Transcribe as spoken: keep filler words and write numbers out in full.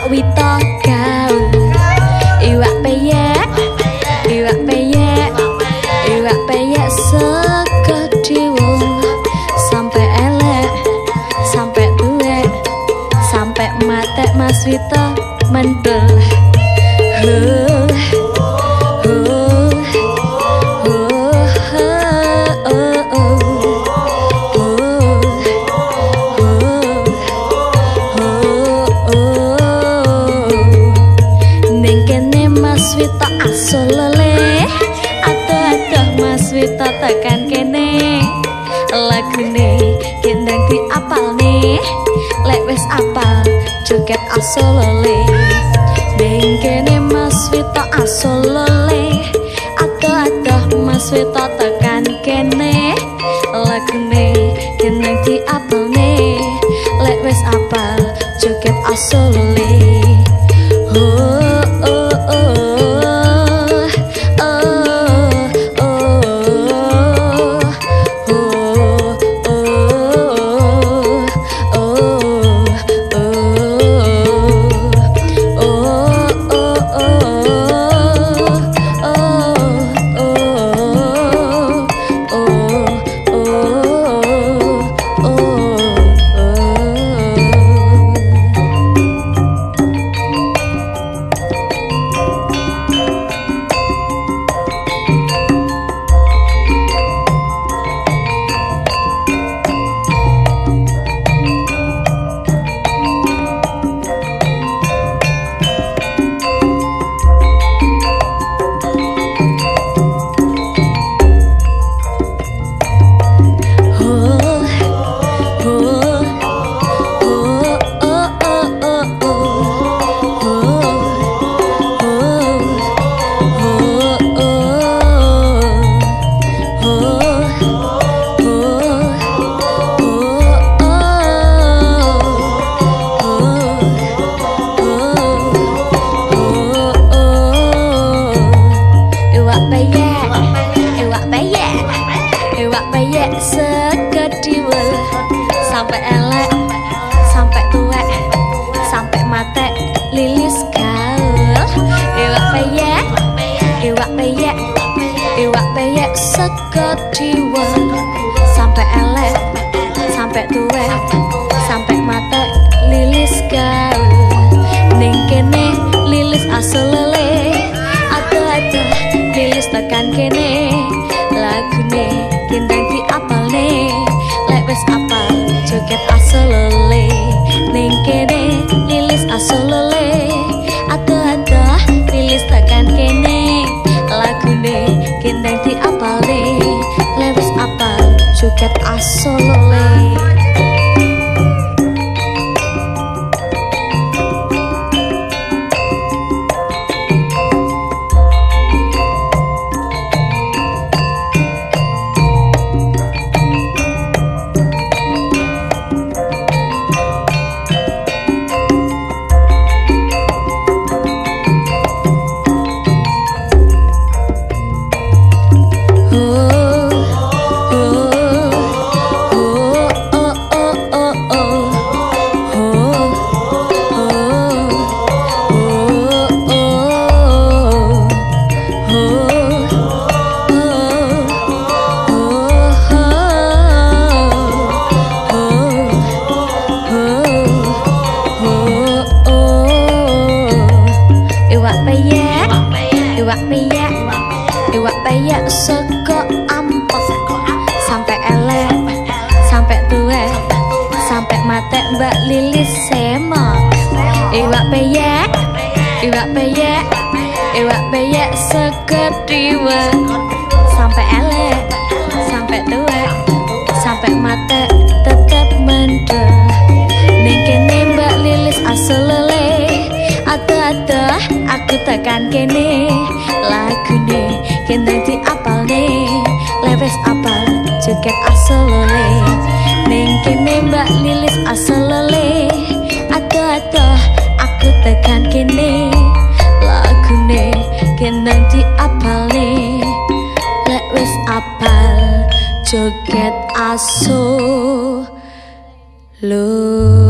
wito gaul iwak peyek iwak peyek iwak peyek segede wong sampai elek sampai tuwek sampai matek Mas Wito mendel huh. Wito aso lele adoh-adoh Mas Wito tekan kene lagune gendang diapalne lek wis apal joget aso lele ning kene Mas Wito aso lele adoh-adoh Mas Wito tekan kene lagune gendang diapalne lek wis apal joget aso lele oh sampai elek sampai tuwek sampai matek lilis gaul iwak peyek iwak peyek iwak peyek segediwa sampai elek sampai tuwek sampai matek lilis gaul ning kene lilis aso lele adoh-adoh lilis tekan kene lagune gendang diapalne lek wis apal joget aso lele ning kene lilis aso lele adoh-adoh lilis tekan kene lagune gendang diapalne lek wis apal joget aso lele. Iwak peyek, iwak peyek sego ampek sampai elek, sampai tuwek, sampai matek Mbak Lilis semok. Iwak peyek, iwak peyek, iwak peyek segediwa sampai elek, sampai tuwek, sampai matek tetep mendel. Ning kene Mbak Lilis aso lele, adoh-adoh aku tekan kene lagune gendang diapalne lewes apal joget aso lele ning kene Mbak Lilis aso lele adoh-adoh aku tekan kene lagune gendang diapalne lewes apal joget aso lele.